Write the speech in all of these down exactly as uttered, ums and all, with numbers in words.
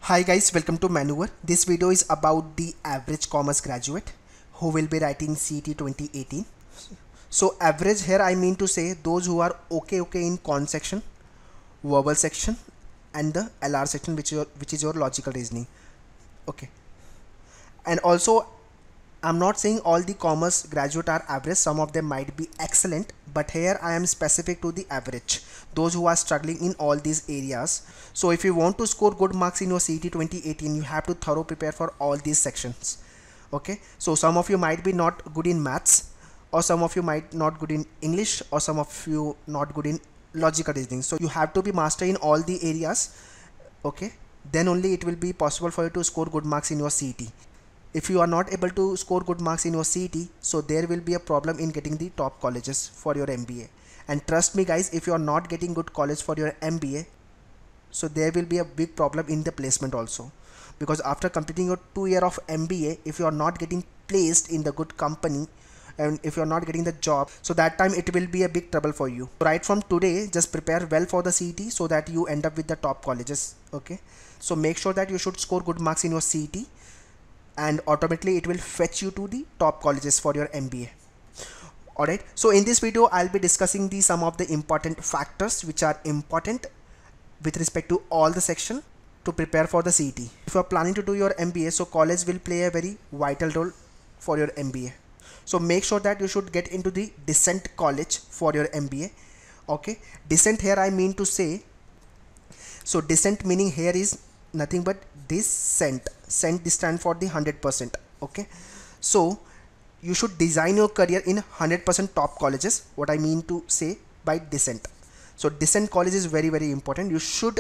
Hi guys, welcome to Manoeuvre. This video is about the average commerce graduate who will be writing C E T twenty eighteen. So average here I mean to say those who are okay okay in con section, verbal section and the L R section, which is your, which is your logical reasoning. Okay. And also I'm not saying all the commerce graduate are average, some of them might be excellent, but here I am specific to the average, those who are struggling in all these areas. So if you want to score good marks in your C E T twenty eighteen, you have to thorough prepare for all these sections. Okay, so some of you might be not good in maths, or some of you might not good in English, or some of you not good in logical reasoning. So you have to be master in all the areas. Okay, then only it will be possible for you to score good marks in your C E T. If you are not able to score good marks in your C E T, so there will be a problem in getting the top colleges for your M B A. And trust me guys, if you are not getting good college for your M B A, so there will be a big problem in the placement also. Because after completing your two year of M B A, if you are not getting placed in the good company, and if you are not getting the job, so that time it will be a big trouble for you. Right from today, just prepare well for the C E T so that you end up with the top colleges. Okay, so make sure that you should score good marks in your C E T, and automatically it will fetch you to the top colleges for your M B A. Alright, so in this video I'll be discussing the some of the important factors which are important with respect to all the section to prepare for the C E T. If you are planning to do your M B A, so college will play a very vital role for your M B A. So make sure that you should get into the decent college for your M B A. Okay, decent here I mean to say, so decent meaning here is nothing but this cent cent this stand for the one hundred percent. Okay, so you should design your career in one hundred percent top colleges. What I mean to say by decent, so decent college is very very important. You should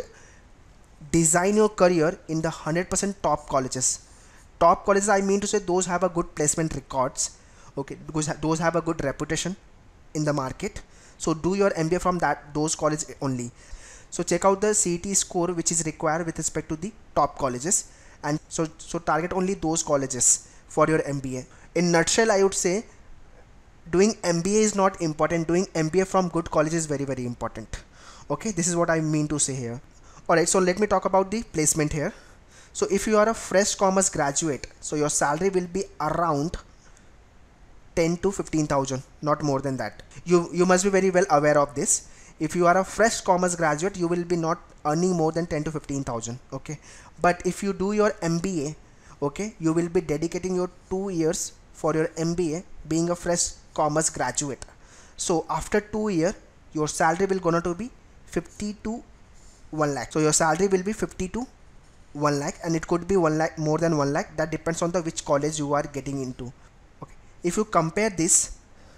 design your career in the one hundred percent top colleges. Top colleges I mean to say those have a good placement records. Okay, because those have a good reputation in the market. So do your M B A from that those colleges only. So check out the C E T score which is required with respect to the top colleges, and so so target only those colleges for your M B A. In nutshell, I would say doing M B A is not important. Doing M B A from good college is very very important. Okay, this is what I mean to say here. Alright, so let me talk about the placement here. So if you are a fresh commerce graduate, so your salary will be around ten to fifteen thousand, not more than that. You you must be very well aware of this. If you are a fresh commerce graduate, you will be not earning more than ten to fifteen thousand. Okay, but if you do your M B A, okay, you will be dedicating your two years for your M B A being a fresh commerce graduate. So after two years, your salary will gonna to be fifty to one lakh. So your salary will be fifty to one lakh, and it could be one lakh, more than one lakh. That depends on the which college you are getting into. Okay, if you compare this.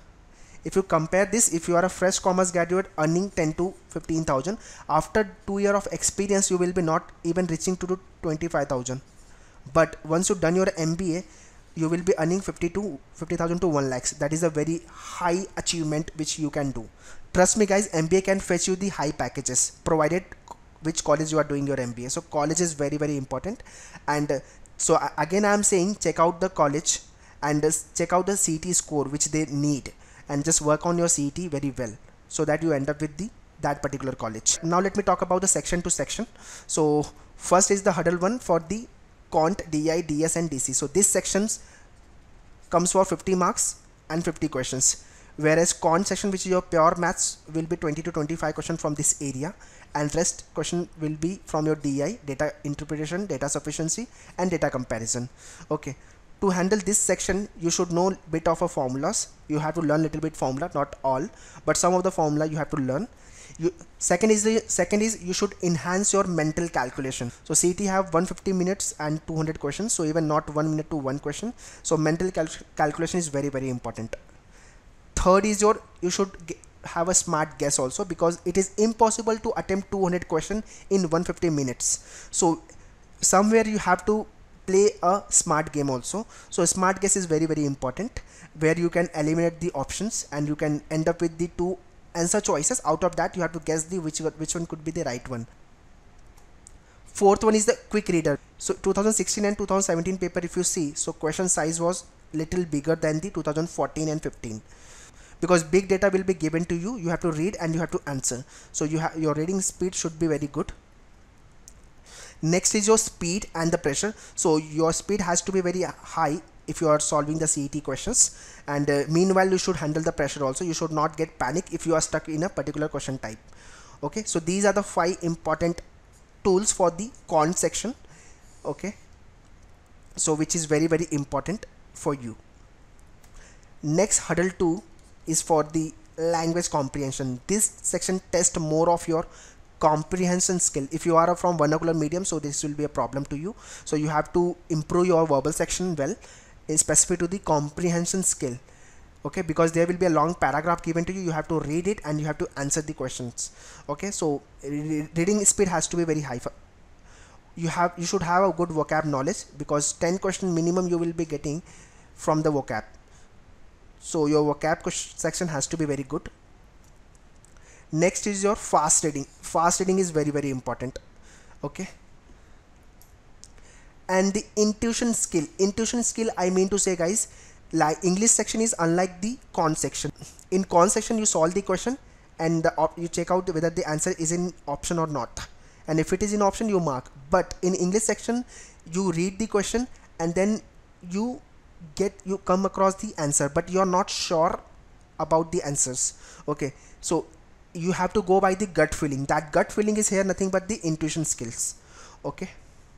If you compare this, if you are a fresh commerce graduate earning ten to fifteen thousand, after two years of experience, you will be not even reaching to twenty-five thousand. But once you've done your M B A, you will be earning fifty to fifty thousand to one lakhs. That is a very high achievement which you can do. Trust me guys, M B A can fetch you the high packages provided which college you are doing your M B A. So college is very very important. And uh, so again I am saying check out the college and uh, check out the C E T score which they need, and just work on your C E T very well so that you end up with the that particular college. Now let me talk about the section to section. So first is the huddle one for the Cont, D I, D S and D C. So this sections comes for fifty marks and fifty questions, whereas Cont section, which is your pure maths, will be twenty to twenty-five questions from this area, and rest question will be from your D I, data interpretation, data sufficiency and data comparison. Okay, to handle this section you should know bit of a formulas. You have to learn little bit formula, not all, but some of the formula you have to learn. You, second is the second is you should enhance your mental calculation. So C E T have one hundred fifty minutes and two hundred questions, so even not one minute to one question. So mental cal calculation is very very important. Third is your you should have a smart guess also, because it is impossible to attempt two hundred questions in one hundred fifty minutes. So somewhere you have to play a smart game also. So smart guess is very very important, where you can eliminate the options and you can end up with the two answer choices. Out of that you have to guess the which which one could be the right one. Fourth one is the quick reader. So two thousand sixteen and two thousand seventeen paper, if you see, so question size was little bigger than the two thousand fourteen and fifteen, because big data will be given to you. You have to read and you have to answer. So you have your reading speed should be very good. Next is your speed and the pressure. So your speed has to be very high if you are solving the C E T questions, and uh, meanwhile you should handle the pressure also. You should not get panic if you are stuck in a particular question type. Okay, so these are the five important tools for the con section. Okay, so which is very very important for you. Next, huddle two is for the language comprehension. This section tests more of your comprehension skill. If you are from vernacular medium, so this will be a problem to you. So you have to improve your verbal section well, specific to the comprehension skill. Okay, because there will be a long paragraph given to you. You have to read it and you have to answer the questions. Okay, so re reading speed has to be very high. You have you should have a good vocab knowledge, because ten question minimum you will be getting from the vocab. So your vocab section has to be very good. Next is your fast reading. Fast reading is very very important. Okay, and the intuition skill. Intuition skill, I mean to say, guys, like English section is unlike the con section. In con section you solve the question and the op you check out whether the answer is in option or not, and if it is in option you mark. But in English section you read the question and then you get you come across the answer, but you are not sure about the answers. Okay, so you have to go by the gut feeling. That gut feeling is here nothing but the intuition skills. Okay,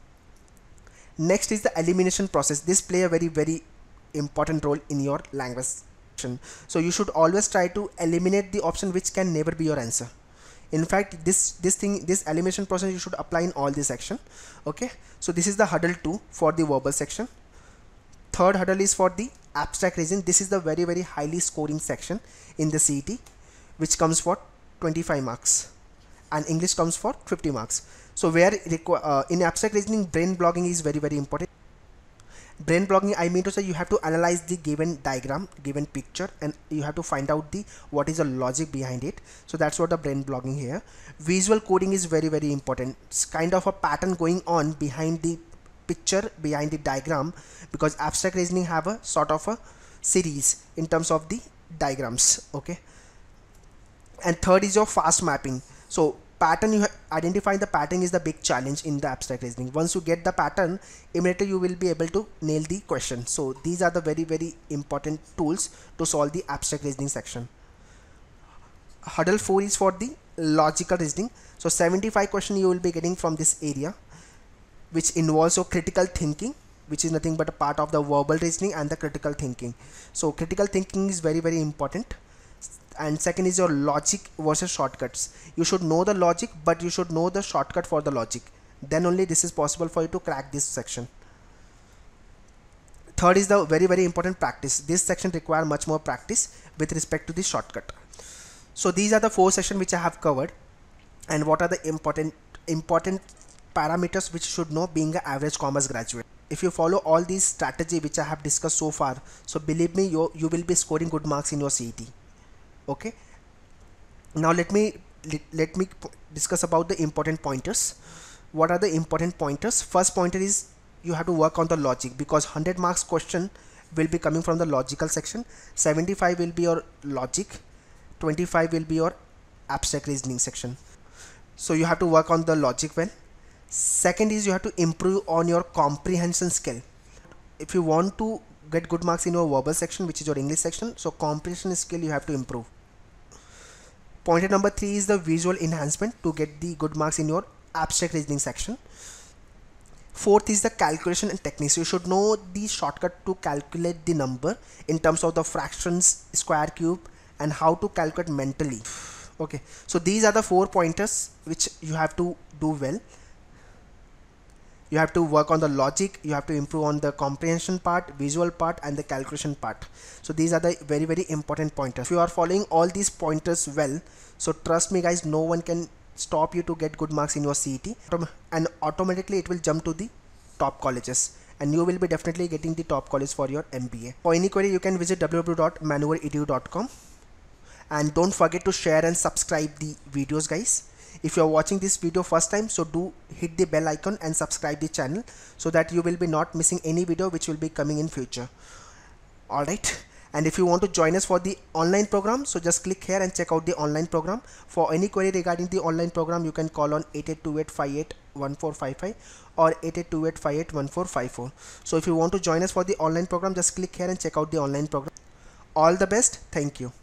next is the elimination process. This play a very very important role in your language section. So you should always try to eliminate the option which can never be your answer. In fact, this this thing this elimination process you should apply in all this section. Okay, so this is the huddle two for the verbal section. Third huddle is for the abstract reasoning. This is the very very highly scoring section in the C E T, which comes for twenty-five marks, and English comes for fifty marks. So where uh, in abstract reasoning, brain blogging is very very important. Brain blogging, I mean to say, you have to analyze the given diagram, given picture, and you have to find out the what is the logic behind it. So that's what the brain blogging here. Visual coding is very very important. It's kind of a pattern going on behind the picture, behind the diagram, because abstract reasoning have a sort of a series in terms of the diagrams. Okay, and third is your fast mapping. So pattern, you identify the pattern is the big challenge in the abstract reasoning. Once you get the pattern, immediately you will be able to nail the question. So these are the very very important tools to solve the abstract reasoning section. Huddle four is for the logical reasoning. So seventy-five question you will be getting from this area, which involves your critical thinking, which is nothing but a part of the verbal reasoning and the critical thinking. So critical thinking is very very important. And second is your logic versus shortcuts. You should know the logic, but you should know the shortcut for the logic. Then only this is possible for you to crack this section. Third is the very very important practice. This section require much more practice with respect to the shortcut. So these are the four sections which I have covered, and what are the important important parameters which you should know being an average commerce graduate. If you follow all these strategy which I have discussed so far, so believe me, you you will be scoring good marks in your C E T. Okay, now let me let, let me discuss about the important pointers. What are the important pointers? First pointer is you have to work on the logic, because one hundred marks question will be coming from the logical section. seventy-five will be your logic, twenty-five will be your abstract reasoning section. So you have to work on the logic well. Second is you have to improve on your comprehension skill. If you want to get good marks in your verbal section, which is your English section, so comprehension skill you have to improve. Pointer number three is the visual enhancement to get the good marks in your abstract reasoning section. Fourth is the calculation and techniques. You should know the shortcut to calculate the number in terms of the fractions, square, cube, and how to calculate mentally. Okay, so these are the four pointers which you have to do well. You have to work on the logic, you have to improve on the comprehension part, visual part, and the calculation part. So these are the very very important pointers. If you are following all these pointers well, so trust me guys, no one can stop you to get good marks in your C E T, and automatically it will jump to the top colleges, and you will be definitely getting the top college for your M B A. For any query you can visit w w w dot manoeuvre e d u dot com, and don't forget to share and subscribe the videos guys. If you are watching this video first time, so do hit the bell icon and subscribe the channel, so that you will be not missing any video which will be coming in future. Alright, And if you want to join us for the online program, so just click here and check out the online program. For any query regarding the online program, you can call on eight eight two eight five eight one four five five or eight eight two eight five eight one four five four. So if you want to join us for the online program, just click here and check out the online program. All the best. Thank you.